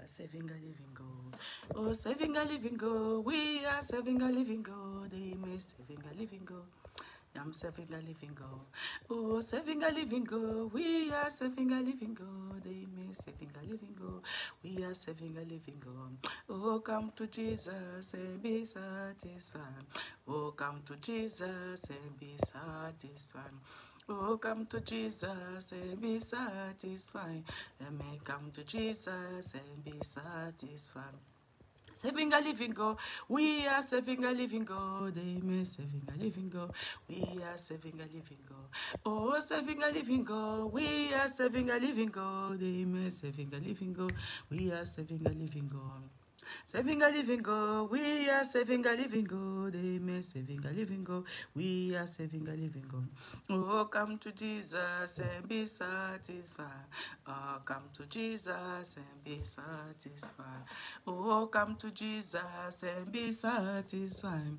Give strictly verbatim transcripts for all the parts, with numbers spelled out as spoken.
serving a living God. Oh, serving a living God. We are serving a living God. Amen. Serving a living God. I'm serving a living God. Oh, serving a living God. We are serving a living God. Amen. Serving a living God. We are serving a living God. Oh, come to Jesus and be satisfied. Oh, come to Jesus and be satisfied. Oh, come to Jesus and be satisfied. Amen. Come to Jesus and be satisfied. Serving a living God, we are serving a living God, amen, serving a living God, we are serving a living God, oh, serving a living God, we are serving a living God, amen, serving a living God, we are serving a living God. Serving a living God, we are serving a living God, amen, serving a living God, we are serving a living God. Oh, come to Jesus and be satisfied. Oh, come to Jesus and be satisfied. Oh, come to Jesus and be satisfied.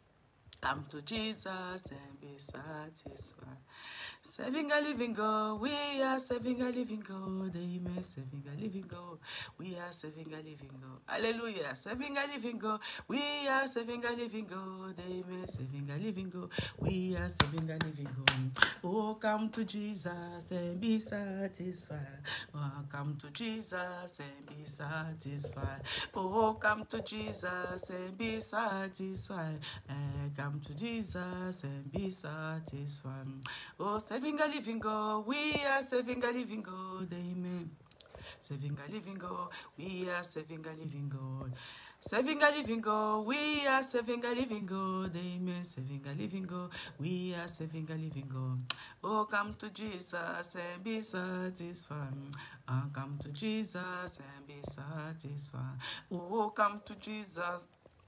Come to Jesus and be satisfied. Serving a living God, we are serving a living God, amen, serving a living God, we are serving a living God, hallelujah, serving a living God, we are serving a living God, amen, serving a living God, we are serving a living God. Oh, come to Jesus and be satisfied. Oh, come to Jesus and be satisfied. Oh, come to Jesus and be satisfied. And come to Jesus and be satisfied. Oh, serving a living God, we are serving a living God, amen. Serving a living God, we are serving a living God. Serving a living God, we are serving a living God, amen. Serving a living God, we are serving a living God. Oh, come to Jesus and be satisfied. Oh, come to Jesus and be satisfied. Oh, come to Jesus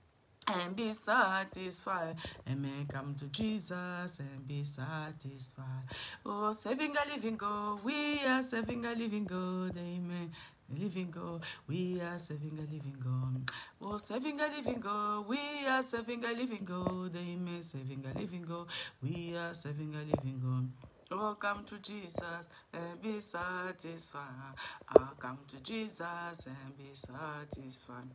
and be satisfied. Amen. Come to Jesus and be satisfied. Oh, serving a living God, we are serving a living God, amen. Living God, we are serving a living God. Oh, serving a living God, we are serving a living God, amen. Serving a living God, we are serving a living God. Oh, come to Jesus and be satisfied. Ah, come to Jesus and be satisfied.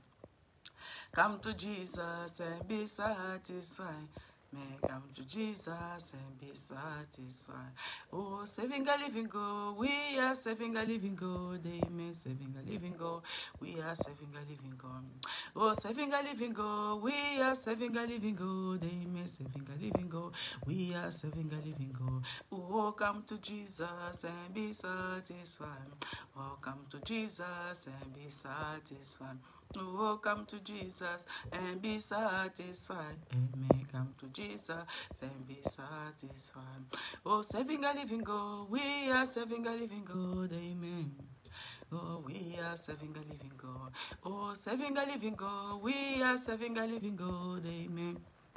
Come to Jesus and be satisfied. May come to Jesus and be satisfied. Oh, serving a living God, we are serving a living God, amen. Serving a living God, we are serving a living God. Oh, serving a living God, we are serving a living God, amen. Serving a living God, we are serving a living God. Oh, come to Jesus and be satisfied. Oh, come to Jesus and be satisfied. Oh, come to Jesus and be satisfied. Amen. Come to Jesus and be satisfied. Oh, serving a living God, we are serving a living God. Amen. Oh, we are serving a living God. Oh, serving a living God, we are serving a living God. Amen.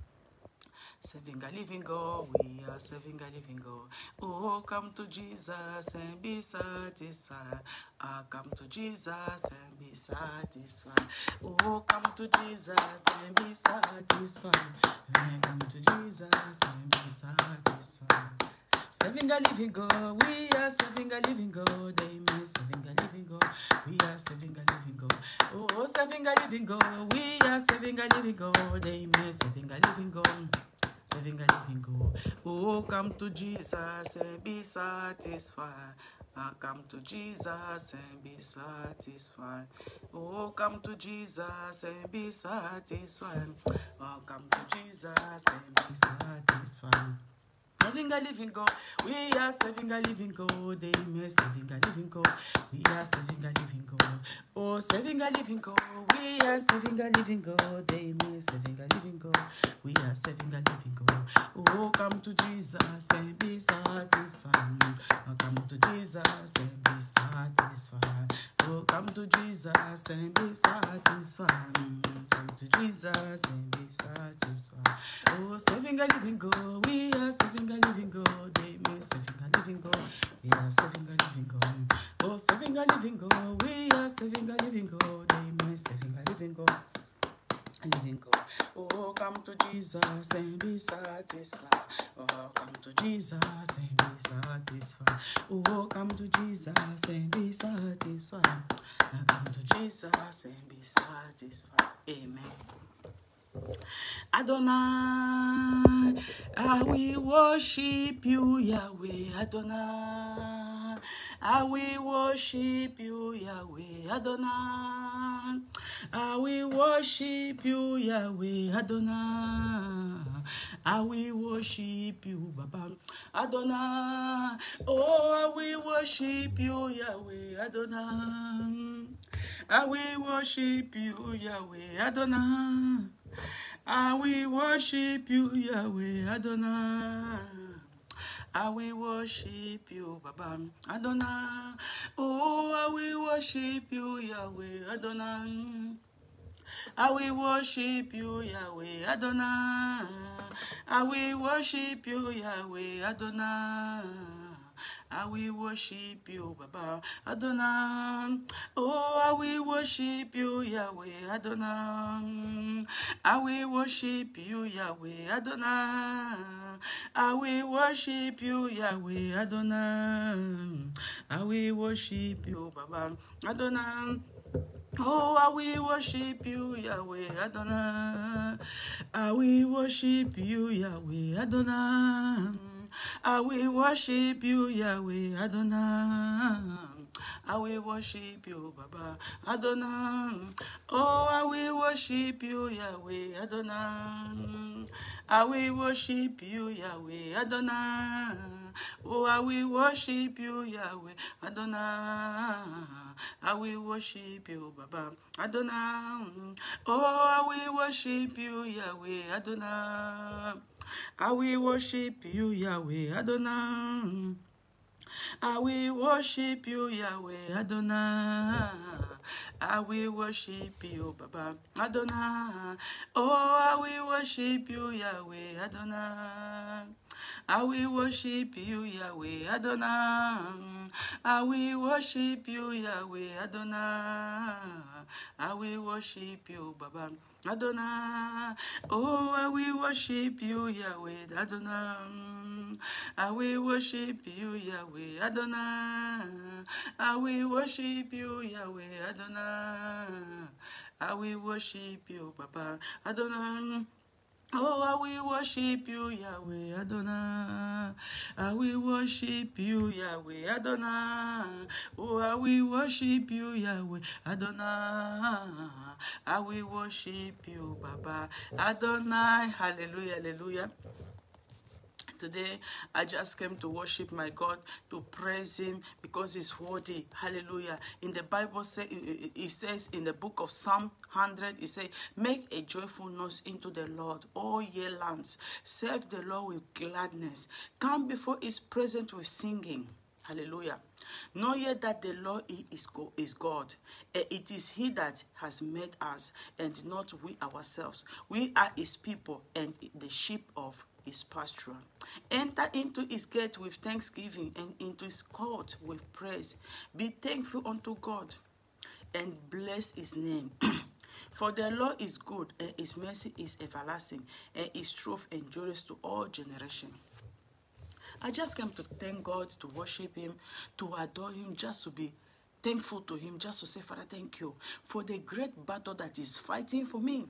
Serving a living God, we are serving a living God. Oh, come to Jesus and be satisfied. Ah, come to Jesus and be satisfied. Oh, come to Jesus and be satisfied. And come to Jesus and be satisfied. Serving a living God, we are serving a living God, amen. Serving a living God, we are serving a living God. Oh, serving a living God, we are serving a living God, amen. Serving a living God. Serving a living God. Oh, come to Jesus and be satisfied. Ah, come to Jesus and be satisfied. Oh, come to Jesus and be satisfied. Oh, come to Jesus and be satisfied. Serving a living God, we are serving a living God, amen. Serving a living God, we are serving a living God. Oh, serving a living God, we are serving a living God, amen. Serving a living God, we are serving a living God. Oh, come to Jesus and be satisfied. Oh, come to Jesus and be satisfied. Oh, come to Jesus and be satisfied. Come to Jesus and be satisfied. Oh, serving a living God, we are serving a living God, amen. Serving a living God, we are serving a living God. Oh, serving a living God, we are serving a living God, amen. Serving a living God. living God. Oh, come to Jesus and be satisfied. Oh, come to Jesus and be satisfied. Oh, come to Jesus and be satisfied. Come to Jesus and be satisfied. Amen. Adonai, I will worship you, Yahweh. Adonai, I will worship you, Yahweh. Adonai, I will worship you, Yahweh. Adonai, I will worship you, Baba. Adonai, oh, I will worship you, Yahweh. Adonai, I will worship you, Yahweh. Adonai, I will worship you, Yahweh. Adonai, I will worship you, Baba. Adonai, oh, I will worship you, Yahweh. Adonai, I will worship you, Yahweh. Adonai, I will worship you, Yahweh. Adonai, I will worship you, Baba. Adonai, oh, I will worship you, Yahweh. Adonai, I will worship you, Yahweh. Adonai, I will worship you, Yahweh. Adonai, I will worship you, Baba. Adonai, oh, I will worship you, Yahweh. Adonai, I will worship you, Yahweh. Adonai, I will worship you, Yahweh. Adonai, I will worship you, Baba. Adonai, oh, I will worship you, Yahweh. Adonai, I will worship you, Yahweh. Adonai, oh, I will worship you, Yahweh. Adonai, I will worship you, Baba. Adonai, oh, I will worship you, Yahweh. Adonai, I will worship you, Yahweh. Adonai, I will worship you, Yahweh. Adonai, I will worship you, Baba. Adonai, oh, I will worship you, Yahweh. Adonai, I will worship you, Yahweh. Adonai, I will worship you, Yahweh. Adonai, I will worship you, Baba. Adonai, oh, I will worship you, Yahweh. Adonai, I will worship you, Yahweh. Adonai, I will worship you, Yahweh. Adonai, I will worship you, Papa. Adonai, oh, I will worship you, Yahweh. Adonai, I will worship you, Yahweh. Adonai, oh, I will worship you, Yahweh. Adonai, I will worship you, Baba. Adonai, hallelujah, hallelujah. Today, I just came to worship my God, to praise Him because He's worthy. Hallelujah. In the Bible, say, it says in the book of Psalm one hundred, it says, make a joyful noise into the Lord, all ye lands. Serve the Lord with gladness. Come before His presence with singing. Hallelujah. Know ye that the Lord is God. It is He that has made us, and not we ourselves. We are His people and the sheep of His pasture. Enter into His gate with thanksgiving and into His court with praise. Be thankful unto God and bless His name. For the Lord is good, and His mercy is everlasting, and His truth endures to all generations. I just came to thank God, to worship Him, to adore Him, just to be thankful to Him, just to say, Father, thank you for the great battle that is fighting for me.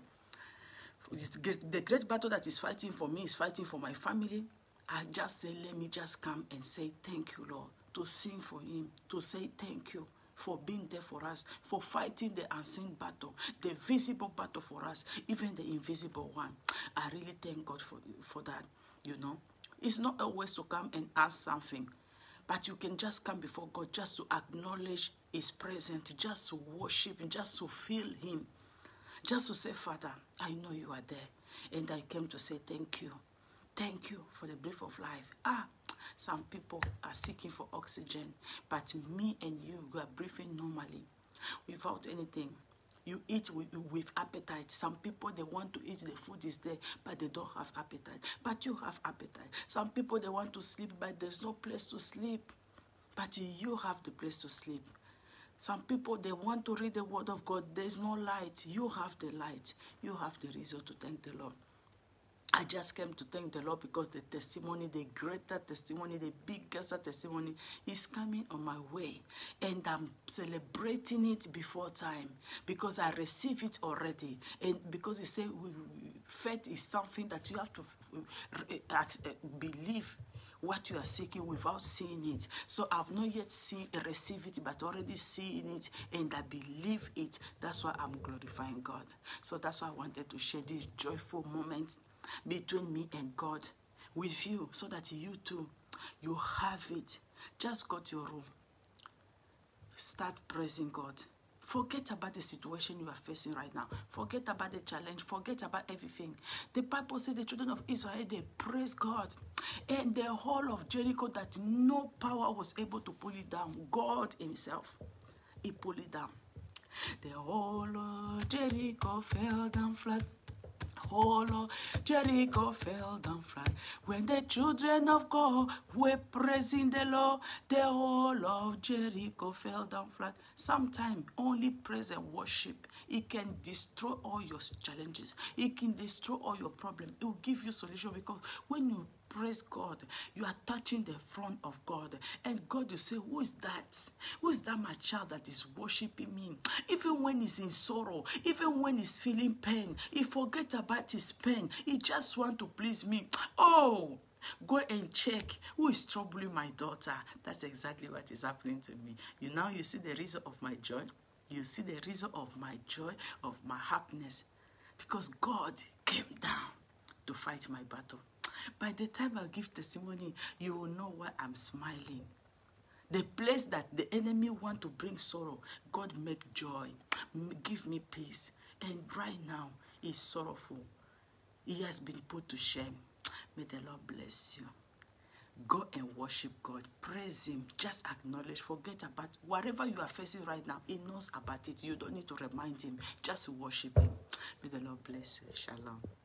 The great battle that is fighting for me is fighting for my family. I just say, let me just come and say, thank you, Lord, to sing for Him, to say thank you for being there for us, for fighting the unseen battle, the visible battle for us, even the invisible one. I really thank God for, for that, you know. It's not always to come and ask something, but you can just come before God just to acknowledge His presence, just to worship Him, just to feel Him, just to say, Father, I know you are there, and I came to say thank you. Thank you for the breath of life. Ah, some people are seeking for oxygen, but me and you, we are breathing normally without anything. You eat with, with appetite. Some people, they want to eat, the food is there, but they don't have appetite. But you have appetite. Some people, they want to sleep, but there's no place to sleep. But you have the place to sleep. Some people, they want to read the word of God. There's no light. You have the light. You have the reason to thank the Lord. I just came to thank the Lord because the testimony, the greater testimony, the biggest testimony is coming on my way. And I'm celebrating it before time because I receive it already. And because he said faith is something that you have to believe what you are seeking without seeing it. So I've not yet seen receive it, but already seeing it, and I believe it. That's why I'm glorifying God. So that's why I wanted to share this joyful moment between me and God with you, so that you too, you have it. Just go to your room, start praising God. Forget about the situation you are facing right now. Forget about the challenge. Forget about everything. The Bible said the children of Israel, they praise God. And the whole of Jericho, that no power was able to pull it down. God himself, he pulled it down. The whole of Jericho fell down flat. Whole of Jericho fell down flat. When the children of God were praising the Lord, the whole of Jericho fell down flat. Sometimes only praise and worship, it can destroy all your challenges. It can destroy all your problems. It will give you solution, because when you praise God, you are touching the front of God, and God will say, who is that? Who is that my child that is worshiping me? Even when he's in sorrow, even when he's feeling pain, he forget about his pain. He just want to please me. Oh, go and check who is troubling my daughter. That's exactly what is happening to me. You now you see the reason of my joy. You see the reason of my joy, of my happiness, because God came down to fight my battle. By the time I give testimony, you will know why I'm smiling. The place that the enemy want to bring sorrow, God make joy, give me peace. And right now, he's sorrowful. He has been put to shame. May the Lord bless you. Go and worship God. Praise him. Just acknowledge. Forget about whatever you are facing right now. He knows about it. You don't need to remind him. Just worship him. May the Lord bless you. Shalom.